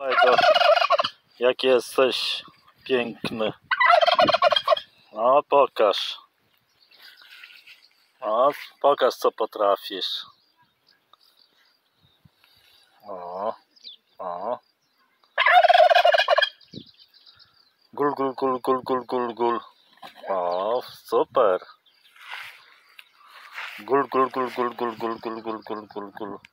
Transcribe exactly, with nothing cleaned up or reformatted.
Małego, jak jesteś piękny. No pokaż. No, pokaż co potrafisz. O, o. Gul, gul, gul, gul, gul, gul, gul. O, super. Gul, gul, gul, gul, gul, gul, gul, gul, gul, gul, gul.